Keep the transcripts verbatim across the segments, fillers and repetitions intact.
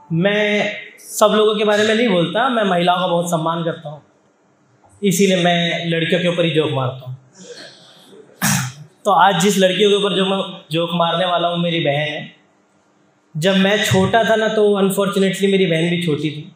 मैं सब लोगों के बारे में नहीं बोलता, मैं महिलाओं का बहुत सम्मान करता हूँ, इसीलिए मैं लड़कियों के ऊपर ही जोक मारता हूँ। तो आज जिस लड़कियों के ऊपर जो मैं जोक मारने वाला हूँ मेरी बहन है। जब मैं छोटा था ना, तो अनफॉर्चुनेटली मेरी बहन भी छोटी थी।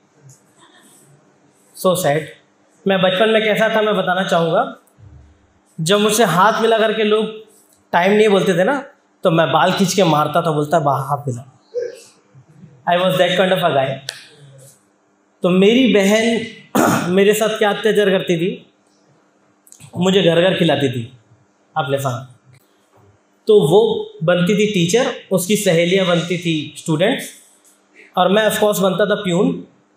So sad. मैं बचपन में कैसा था मैं बताना चाहूँगा। जब मुझसे हाथ मिला करके लोग टाइम नहीं बोलते थे ना, तो मैं बाल खींच के मारता था, बोलता बाहर हाथ मिला। I was that kind of a guy. तो मेरी बहन मेरे साथ क्या अत्याचार करती थी, मुझे घर घर खिलाती थी अपने साथ। तो वो बनती थी टीचर, उसकी सहेलियाँ बनती थी स्टूडेंट्स, और मैं ऑफकोर्स बनता था प्यून।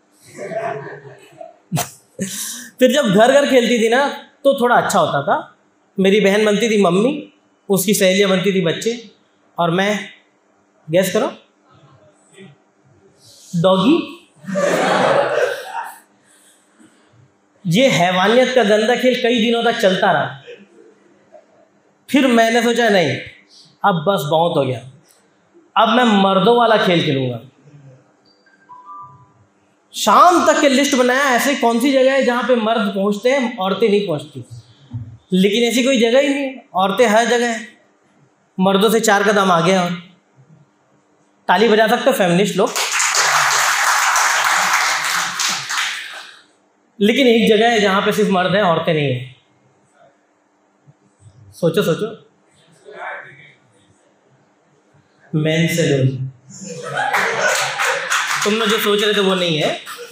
फिर जब घर घर खेलती थी ना, तो थोड़ा अच्छा होता था। मेरी बहन बनती थी मम्मी, उसकी सहेलियाँ बनती थी बच्चे, और मैं, गैस करो, डॉगी। ये हैवानियत का गंदा खेल कई दिनों तक चलता रहा। फिर मैंने सोचा नहीं, अब बस बहुत हो गया, अब मैं मर्दों वाला खेल खेलूंगा। शाम तक के लिस्ट बनाया, ऐसे कौन सी जगह है जहाँ पे मर्द पहुँचते हैं औरतें नहीं पहुँचती। लेकिन ऐसी कोई जगह ही नहीं, औरतें हर जगह हैं, मर्दों से चार कदम आगे हैं। और ताली बजा सकते हो फेमिनिस्ट लोग। लेकिन एक जगह है जहाँ पे सिर्फ मर्द हैं, औरतें नहीं हैं। सोचो सोचो, मेन सैलून। तुम लोग जो सोच रहे थे वो नहीं है।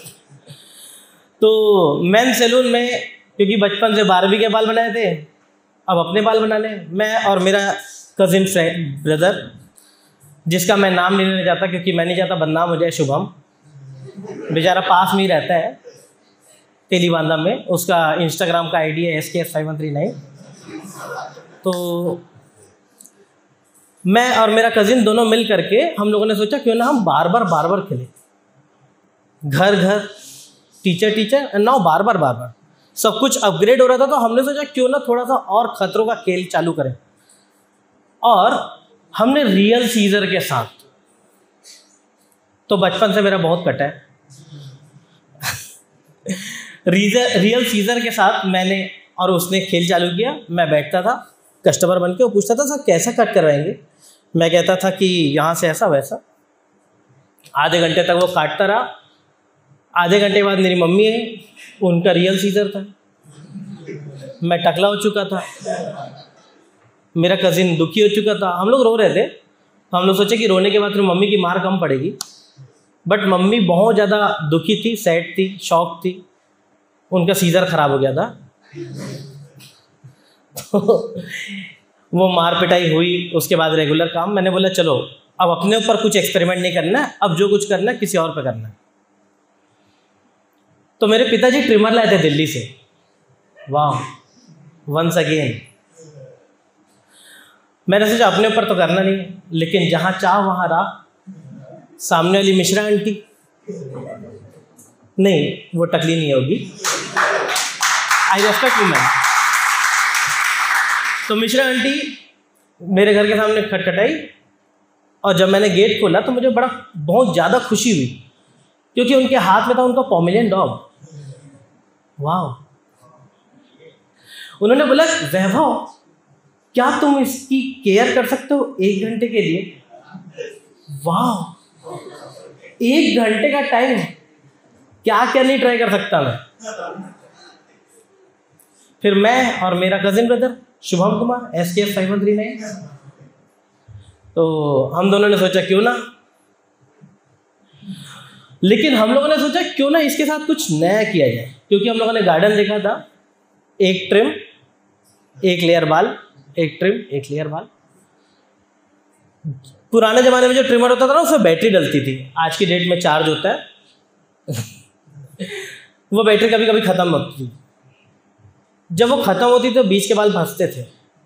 तो मेन सैलून में, क्योंकि बचपन से बारहवीं के बाल बनाए थे, अब अपने बाल बना लें। मैं और मेरा कजिन फ्रेंड ब्रदर, जिसका मैं नाम नहीं लेना चाहता क्योंकि मैं नहीं चाहता बदनाम हो जाए, शुभम, बेचारा पास में ही रहता है तेलीबांधा में। उसका इंस्टाग्राम का आईडी है S K S five one three nine. तो मैं और मेरा कजिन दोनों मिल करके हम लोगों ने सोचा क्यों ना हम बार बार बार बार खेलें, घर घर, टीचर टीचर, एंड नाउ बार बार बार बार। सब कुछ अपग्रेड हो रहा था, तो हमने सोचा क्यों ना थोड़ा सा और खतरों का खेल चालू करें। और हमने रियल सीजर के साथ, तो बचपन से मेरा बहुत कटा है, रियल सीजर के साथ मैंने और उसने खेल चालू किया। मैं बैठता था कस्टमर बन के, वो पूछता था सर कैसा कट करवाएंगे। मैं कहता था कि यहाँ से ऐसा वैसा। आधे घंटे तक वो काटता रहा। आधे घंटे बाद मेरी मम्मी आई, उनका रियल सीजर था। मैं टकला हो चुका था, मेरा कजिन दुखी हो चुका था। हम लोग रो रहे थे, तो हम लोग सोचे कि रोने के बाद फिर मम्मी की मार कम पड़ेगी। बट मम्मी बहुत ज़्यादा दुखी थी, सैड थी, शॉक थी, उनका सीजर खराब हो गया था। तो वो मार पिटाई हुई, उसके बाद रेगुलर काम। मैंने बोला चलो अब अपने ऊपर कुछ एक्सपेरिमेंट नहीं करना, अब जो कुछ करना है किसी और पे करना है। तो मेरे पिताजी ट्रिमर लाए थे दिल्ली से। वाह, वंस अगेन मैंने सोचा अपने ऊपर तो करना नहीं, लेकिन जहाँ चाह वहाँ राह। सामने वाली मिश्रा आंटी, नहीं वो टकली नहीं होगी, आई रेस्पेक्ट वुमेन। तो मिश्रा आंटी मेरे घर के सामने खटखटाई, और जब मैंने गेट खोला तो मुझे बड़ा बहुत ज़्यादा खुशी हुई, क्योंकि उनके हाथ में था उनका पोमेलियन डॉग। वाह। उन्होंने बोला वैभव क्या तुम इसकी केयर कर सकते हो एक घंटे के लिए? वाह, एक घंटे का टाइम, क्या क्या नहीं ट्राई कर सकता मैं। फिर मैं और मेरा cousin brother Shubham Kumar, S K S five one three nine, तो हम दोनों ने सोचा क्यों ना, लेकिन हम लोगों ने सोचा क्यों ना इसके साथ कुछ नया किया जाए। क्योंकि हम लोगों ने गार्डन देखा था, एक ट्रिम एक लेयर बाल, एक ट्रिम एक लेयर बाल। पुराने ज़माने में जो ट्रिमर होता था ना उसमें बैटरी डलती थी, आज की डेट में चार्ज होता है। वो बैटरी कभी कभी ख़त्म होती थी। जब वो ख़त्म होती तो बीच के बाल फंसते थे।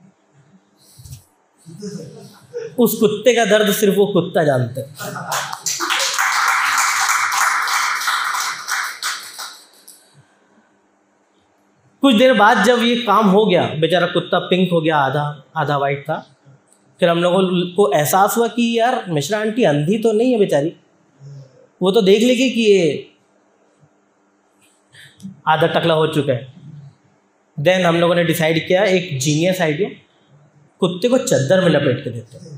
उस कुत्ते का दर्द सिर्फ वो कुत्ता जानता है। कुछ देर बाद जब ये काम हो गया, बेचारा कुत्ता पिंक हो गया, आधा आधा वाइट था, फिर हम लोगों को एहसास हुआ कि यार मिश्रा आंटी अंधी तो नहीं है बेचारी, वो तो देख लेगी कि ये आधा टकला हो चुका है। देन हम लोगों ने डिसाइड किया, एक जीनियस आइडिया, कुत्ते को चद्दर में लपेट के देते हैं।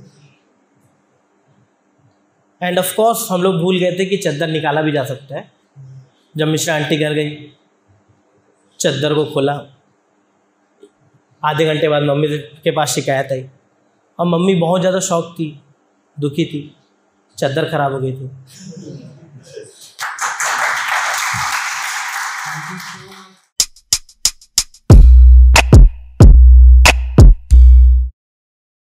एंड ऑफ कोर्स हम लोग भूल गए थे कि चद्दर निकाला भी जा सकता है। जब मिश्रा आंटी घर गई, चद्दर को खोला, आधे घंटे बाद मम्मी के पास शिकायत आई और मम्मी बहुत ज़्यादा शॉक थी, दुखी थी, चद्दर खराब हो गई थी।